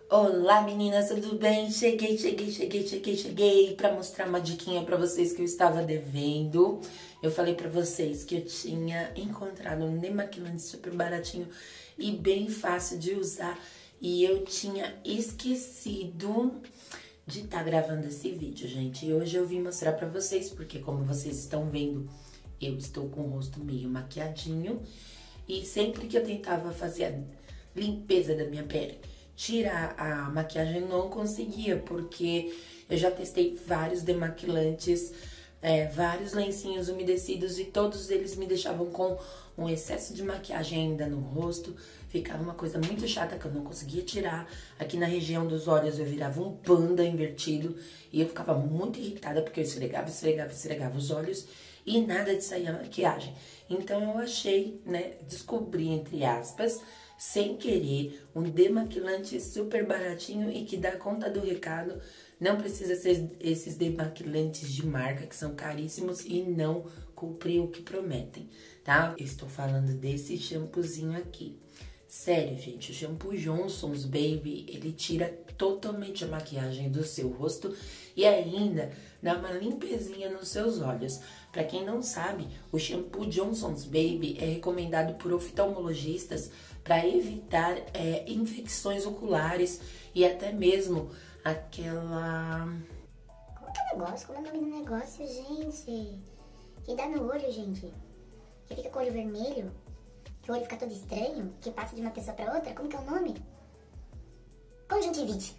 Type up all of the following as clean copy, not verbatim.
Olá meninas, tudo bem? Cheguei pra mostrar uma diquinha pra vocês que eu estava devendo. Eu falei pra vocês que eu tinha encontrado um demaquilante super baratinho e bem fácil de usar. E eu tinha esquecido de estar gravando esse vídeo, gente. E hoje eu vim mostrar pra vocês, porque como vocês estão vendo, eu estou com o rosto meio maquiadinho. E sempre que eu tentava fazer a limpeza da minha pele, tirar a maquiagem, não conseguia, porque eu já testei vários demaquilantes, vários lencinhos umedecidos e todos eles me deixavam com um excesso de maquiagem ainda no rosto. Ficava uma coisa muito chata que eu não conseguia tirar. Aqui na região dos olhos eu virava um panda invertido e eu ficava muito irritada porque eu esfregava os olhos e nada de sair a maquiagem. Então eu achei, descobri, entre aspas, sem querer, um demaquilante super baratinho e que dá conta do recado. Não precisa ser esses demaquilantes de marca que são caríssimos e não cumprem o que prometem, tá? Eu estou falando desse shampoozinho aqui. Sério, gente, o shampoo Johnson's Baby, ele tira totalmente a maquiagem do seu rosto e ainda dá uma limpezinha nos seus olhos. Pra quem não sabe, o shampoo Johnson's Baby é recomendado por oftalmologistas para evitar infecções oculares e até mesmo aquela... Como que é o negócio? Como é o nome do negócio, gente? Que dá no olho, gente. Que fica com o olho vermelho. Que o olho fica todo estranho. Que passa de uma pessoa pra outra. Como que é o nome? Conjuntivite.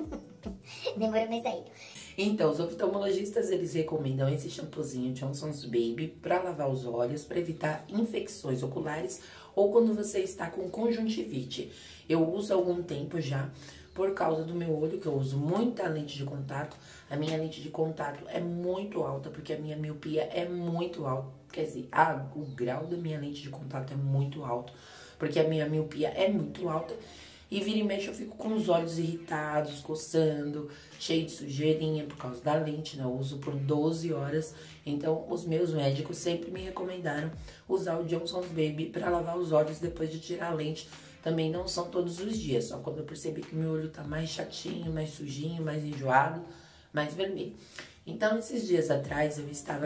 Demorou, mas aí. Então, os oftalmologistas, eles recomendam esse shampoozinho Johnson's Baby para lavar os olhos, para evitar infecções oculares ou quando você está com conjuntivite. Eu uso há algum tempo já, por causa do meu olho, que eu uso muita lente de contato. A minha lente de contato é muito alta, porque a minha miopia é muito alta. Quer dizer, o grau da minha lente de contato é muito alto, porque a minha miopia é muito alta. E vira e mexe eu fico com os olhos irritados, coçando, cheio de sujeirinha por causa da lente, né? Eu uso por 12 horas. Então, os meus médicos sempre me recomendaram usar o Johnson's Baby para lavar os olhos depois de tirar a lente. Também não são todos os dias, só quando eu percebi que o meu olho tá mais chatinho, mais sujinho, mais enjoado, mais vermelho. Então, esses dias atrás eu estava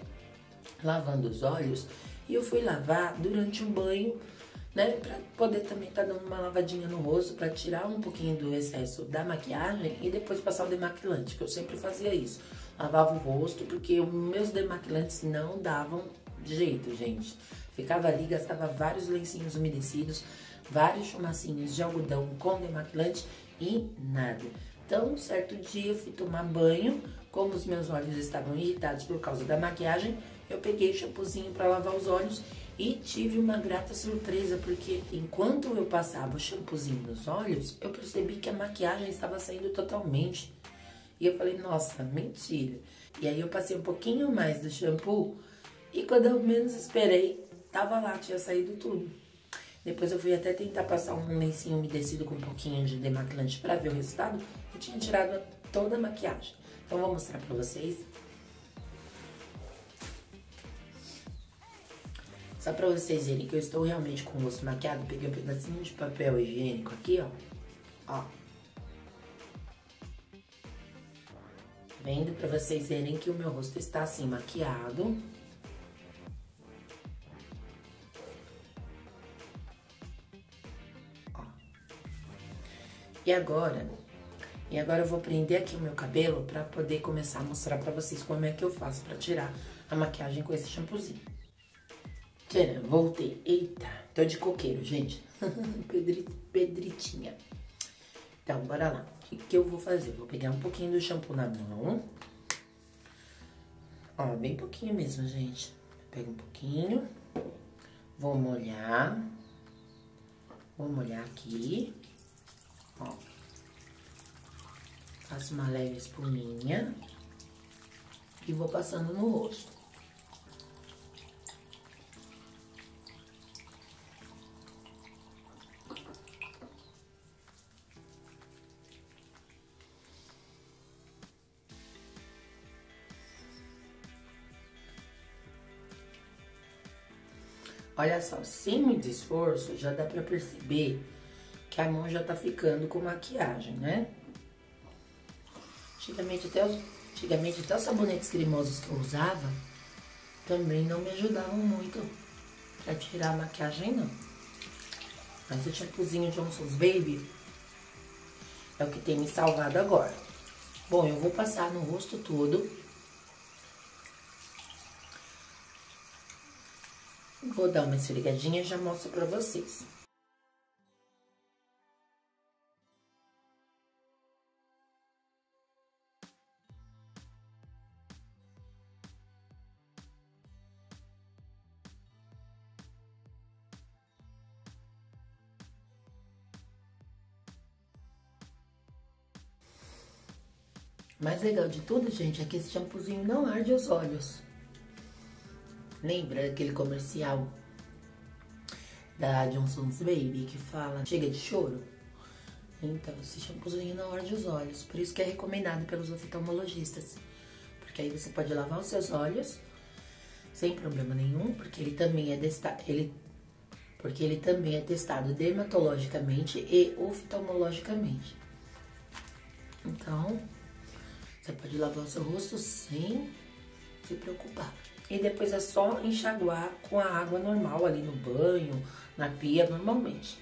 lavando os olhos e eu fui lavar durante um banho, pra poder também estar dando uma lavadinha no rosto, pra tirar um pouquinho do excesso da maquiagem e depois passar o demaquilante, que eu sempre fazia isso. Lavava o rosto, porque os meus demaquilantes não davam jeito, gente. Ficava ali, gastava vários lencinhos umedecidos, vários chumacinhos de algodão com demaquilante e nada. Então, um certo dia eu fui tomar banho, como os meus olhos estavam irritados por causa da maquiagem, eu peguei o shampoozinho pra lavar os olhos e tive uma grata surpresa, porque enquanto eu passava o shampoozinho nos olhos, eu percebi que a maquiagem estava saindo totalmente. E eu falei, nossa, mentira. E aí eu passei um pouquinho mais do shampoo e quando eu menos esperei, tava lá, tinha saído tudo. Depois eu fui até tentar passar um lencinho umedecido com um pouquinho de demaquilante pra ver o resultado e tinha tirado toda a maquiagem. Então eu vou mostrar pra vocês. Só pra vocês verem que eu estou realmente com o rosto maquiado, peguei um pedacinho de papel higiênico aqui, ó. Vendo pra vocês verem que o meu rosto está assim, maquiado. Ó. E agora eu vou prender aqui o meu cabelo pra poder começar a mostrar pra vocês como é que eu faço pra tirar a maquiagem com esse shampoozinho. Tcharam, voltei. Eita, tô de coqueiro, gente. Pedritinha. Então, bora lá. O que eu vou fazer? Vou pegar um pouquinho do shampoo na mão. Ó, bem pouquinho mesmo, gente. Pega um pouquinho. Vou molhar. Vou molhar aqui. Ó. Faço uma leve espuminha. E vou passando no rosto. Olha só, sem muito esforço, já dá pra perceber que a mão já tá ficando com maquiagem, né? Antigamente até os sabonetes cremosos que eu usava também não me ajudavam muito pra tirar a maquiagem, não. Mas o shampoozinho Johnson's Baby é o que tem me salvado agora. Bom, eu vou passar no rosto todo. Vou dar uma esfregadinha e já mostro pra vocês. O mais legal de tudo, gente, é que esse shampoozinho não arde os olhos. Lembra aquele comercial da Johnson's Baby que fala chega de choro? Então, esse shampoozinho não arde os olhos. Por isso que é recomendado pelos oftalmologistas. Porque aí você pode lavar os seus olhos sem problema nenhum, porque ele também é testado dermatologicamente e oftalmologicamente. Então, você pode lavar o seu rosto sem se preocupar. E depois é só enxaguar com a água normal ali no banho, na pia, normalmente.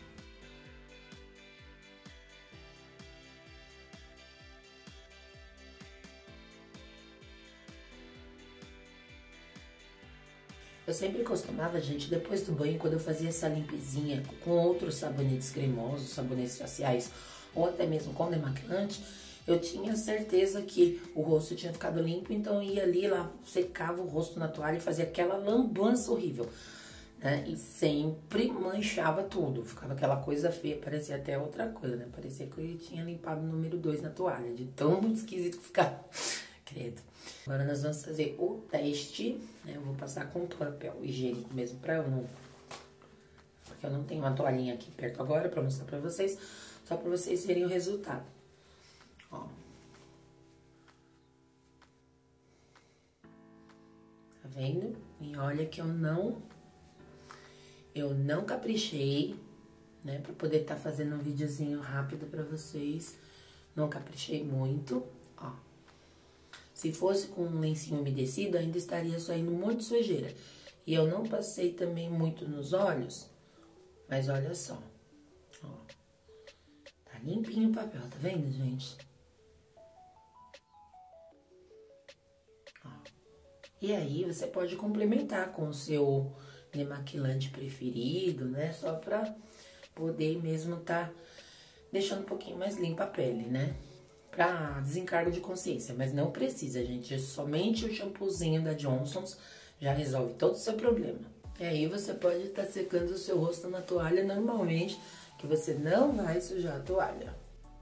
Eu sempre costumava, gente, depois do banho, quando eu fazia essa limpezinha com outros sabonetes cremosos, sabonetes faciais, ou até mesmo com demaquilante, eu tinha certeza que o rosto tinha ficado limpo, então eu ia ali, lá, secava o rosto na toalha e fazia aquela lambança horrível, né? E sempre manchava tudo, ficava aquela coisa feia, parecia até outra coisa, né? Parecia que eu tinha limpado o número 2 na toalha, de tão esquisito que ficava. Credo. Agora nós vamos fazer o teste, né? Eu vou passar com papel higiênico mesmo pra eu não... Porque eu não tenho uma toalhinha aqui perto agora pra mostrar pra vocês, só pra vocês verem o resultado. Ó. Tá vendo? E olha que eu não caprichei, né? Pra poder estar fazendo um videozinho rápido pra vocês. Não caprichei muito, ó. Se fosse com um lencinho umedecido, ainda estaria saindo um monte de sujeira. E eu não passei também muito nos olhos, mas olha só, ó. Tá limpinho o papel, tá vendo, gente? Ó. E aí, você pode complementar com o seu demaquilante preferido, né? Só pra poder mesmo tá deixando um pouquinho mais limpa a pele, né? Pra desencargo de consciência, mas não precisa, gente. Somente o shampoozinho da Johnson's já resolve todo o seu problema. E aí você pode estar secando o seu rosto na toalha normalmente, que você não vai sujar a toalha.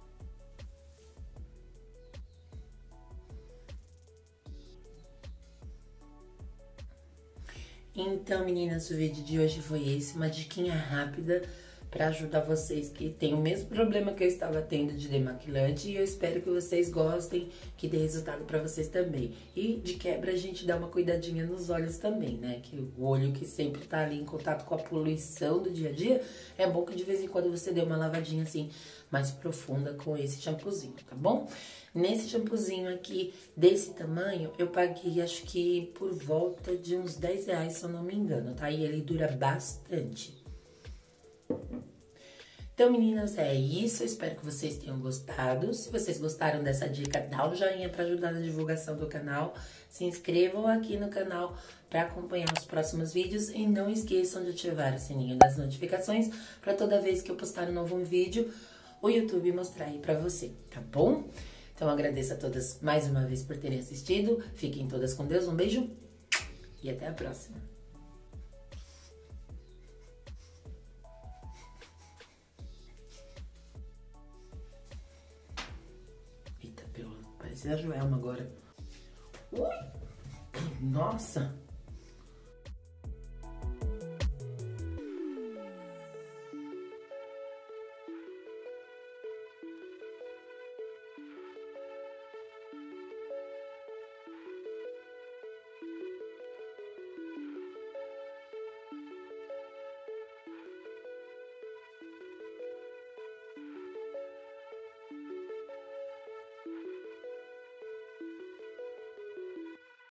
Então, meninas, o vídeo de hoje foi esse, uma diquinha rápida para ajudar vocês que têm o mesmo problema que eu estava tendo de demaquilante, e eu espero que vocês gostem, que dê resultado para vocês também. E de quebra a gente dá uma cuidadinha nos olhos também, né? Que o olho que sempre tá ali em contato com a poluição do dia a dia, é bom que de vez em quando você dê uma lavadinha assim mais profunda com esse shampoozinho, tá bom? Nesse shampoozinho aqui, desse tamanho, eu paguei acho que por volta de uns R$10, se eu não me engano, tá? E ele dura bastante. Então, meninas, é isso. Eu espero que vocês tenham gostado. Se vocês gostaram dessa dica, dá um joinha para ajudar na divulgação do canal. Se inscrevam aqui no canal para acompanhar os próximos vídeos. E não esqueçam de ativar o sininho das notificações para toda vez que eu postar um novo vídeo, o YouTube mostrar aí para você, tá bom? Então, agradeço a todas mais uma vez por terem assistido. Fiquem todas com Deus. Um beijo e até a próxima. Parecia a Joelma agora. Ui! Nossa!